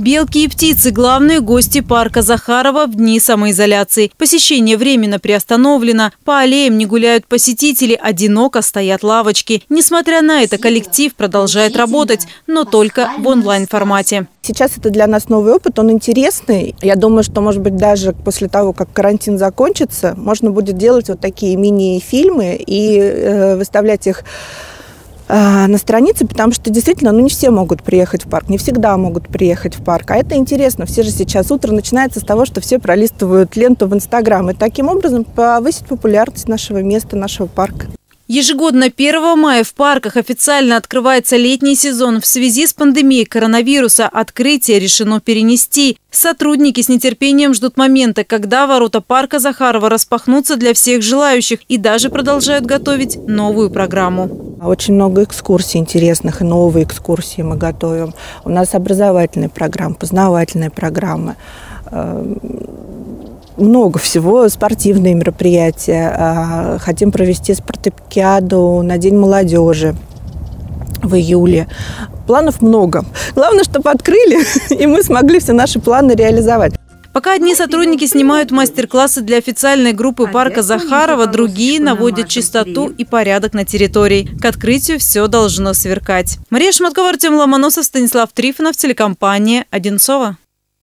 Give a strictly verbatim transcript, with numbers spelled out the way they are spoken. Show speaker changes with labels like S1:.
S1: Белки и птицы – главные гости парка Захарова в дни самоизоляции. Посещение временно приостановлено. По аллеям не гуляют посетители, одиноко стоят лавочки. Несмотря на это, коллектив продолжает работать, но только в онлайн-формате.
S2: Сейчас это для нас новый опыт, он интересный. Я думаю, что, может быть, даже после того, как карантин закончится, можно будет делать вот такие мини-фильмы и э, выставлять их на странице, потому что действительно, ну не все могут приехать в парк, не всегда могут приехать в парк. А это интересно. Все же сейчас утро начинается с того, что все пролистывают ленту в Инстаграм. И таким образом повысить популярность нашего места, нашего парка.
S1: Ежегодно первого мая в парках официально открывается летний сезон. В связи с пандемией коронавируса открытие решено перенести. Сотрудники с нетерпением ждут момента, когда ворота парка Захарова распахнутся для всех желающих и даже продолжают готовить новую программу.
S2: Очень много экскурсий интересных, и новые экскурсии мы готовим. У нас образовательные программы, познавательные программы. Много всего, спортивные мероприятия. Хотим провести спартакиаду на День молодежи в июле. Планов много. Главное, чтобы открыли, и мы смогли все наши планы реализовать.
S1: Пока одни сотрудники снимают мастер-классы для официальной группы парка Захарова, другие наводят чистоту и порядок на территории. К открытию все должно сверкать. Мария Шматкова, Артем Ломоносов, Станислав Трифонов, телекомпания «Одинцово».